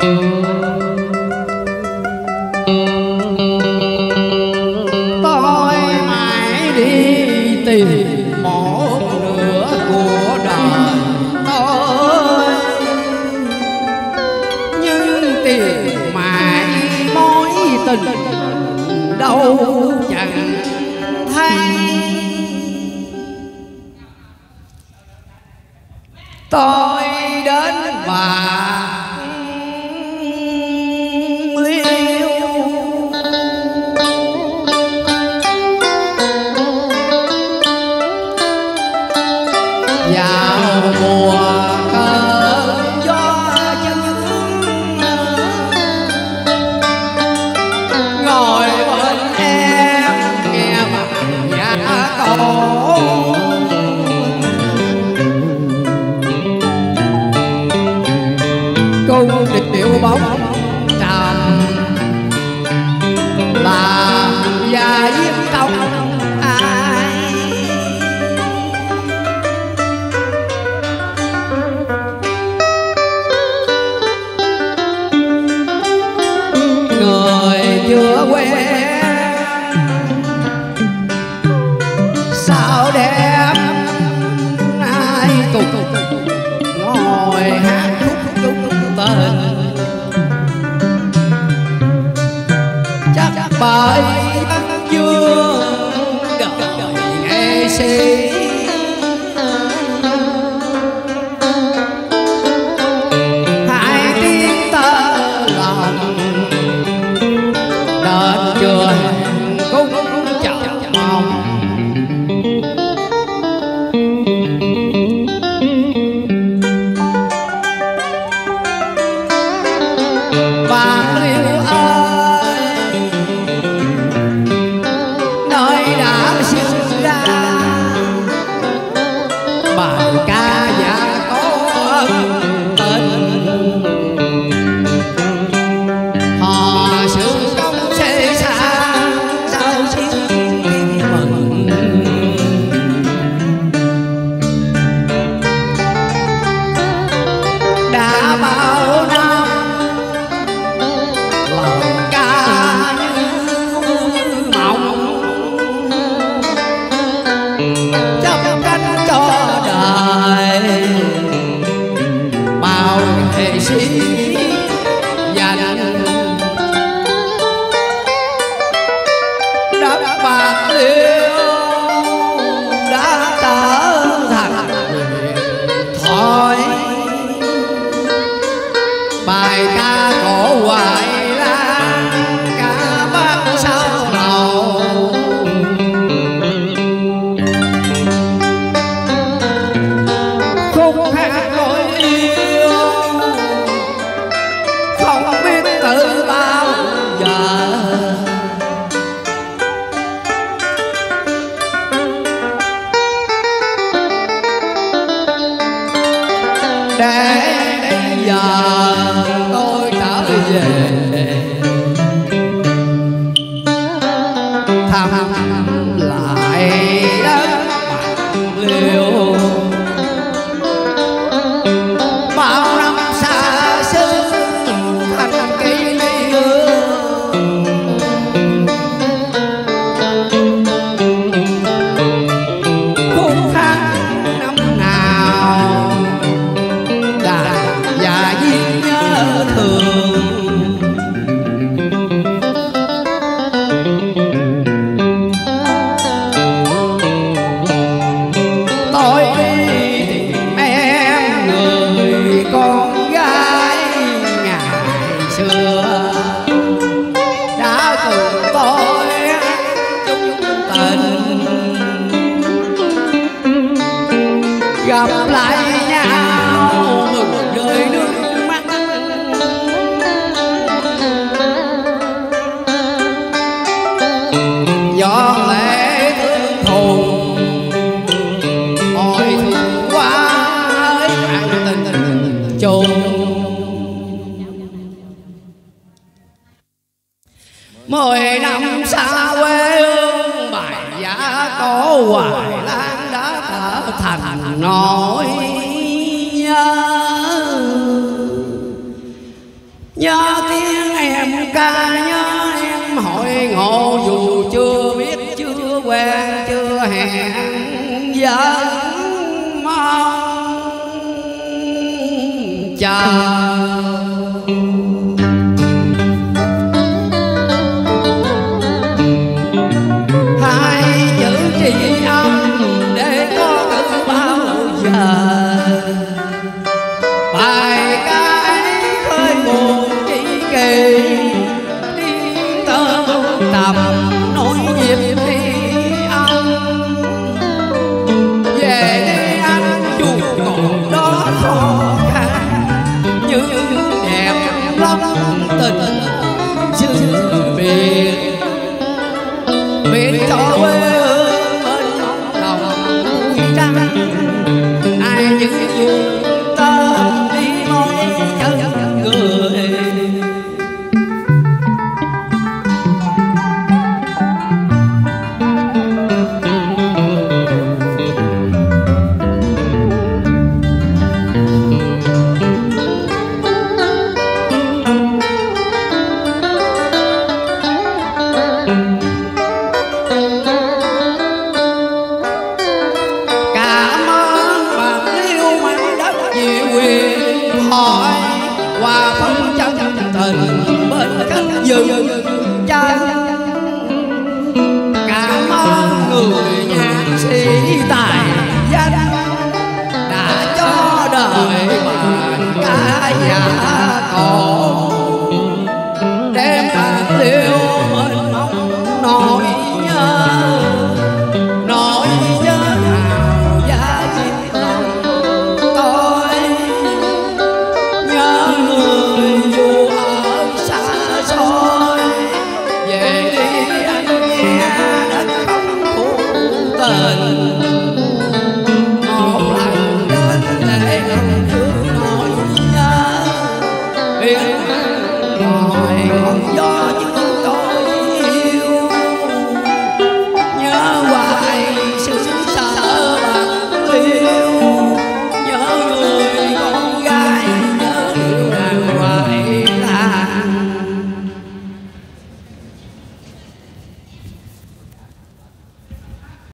Tôi mãi đi tìm một nửa của đời tôi, nhưng tìm mãi mối tình đâu chẳng thấy. Tôi đến và liêu vào mùa cơn gió chân, ngồi bên em nghe bài nhạc cổ, cung điệu bóng trầm làm và giết công ai. Người chưa quen sao đẹp ai cùng ngồi hát khúc tình, chắc bởi Tân Dương đời nghệ sĩ. Hai tiếng tơ lòng nên chưa cũng chờ mong. Bạc Liêu ơi, nơi đã sinh ra bài ca và có tình, họ sự công xê xa sao xin tin mừng. Đã bao năm lòng ca như mộng, chấp cánh cho đời bao nghệ sĩ dành đất Bạc Liêu đã trở thành thói. Bài ca cổ hoài lan cả bắc sao đầu, khúc hát nỗi yêu không biết từ bao giờ. Để bây giờ tôi trở về thăm lại đất Bạc Liêu, bao năm xa xứ thành kỷ niệm. Khúc hát năm nào đàn và viết nhớ thương, tôi đi tìm em người con gái ngày xưa đã cùng tôi chung tình, gặp lại nhau mừng rơi nước mắt. Gió lệ thương thùng ôi thương quá ơi bạn tình chung. 10 năm xa quê hương bài giá cổ hoài lan đã trở thành nỗi nhớ. ca nhớ em hội ngộ dù chưa biết chưa quen chưa hẹn vẫn mong chờ. Tri âm để có được bao giờ bài ca ấy khơi buồn tri kỷ đi tơ tầm nỗi nhịp đi âm về đi anh dù còn đó khó khăn nhưng đẹp lắm tình xưa biệt biệt cho quê hương ai những dù ta đi mỏi chân người. Qua phân chân tình bên cách dừng chân cảm ơn người nhạc sĩ tài danh đã cho đời bài ca giả cổ đem bạc liêu mênh mông nỗi nhớ hào giá chiếc lòng tôi nhớ người dù ở xa xôi về đi anh nghe đất không phụ tình một lần đến để lòng thương nỗi nhớ biết ngồi còn gió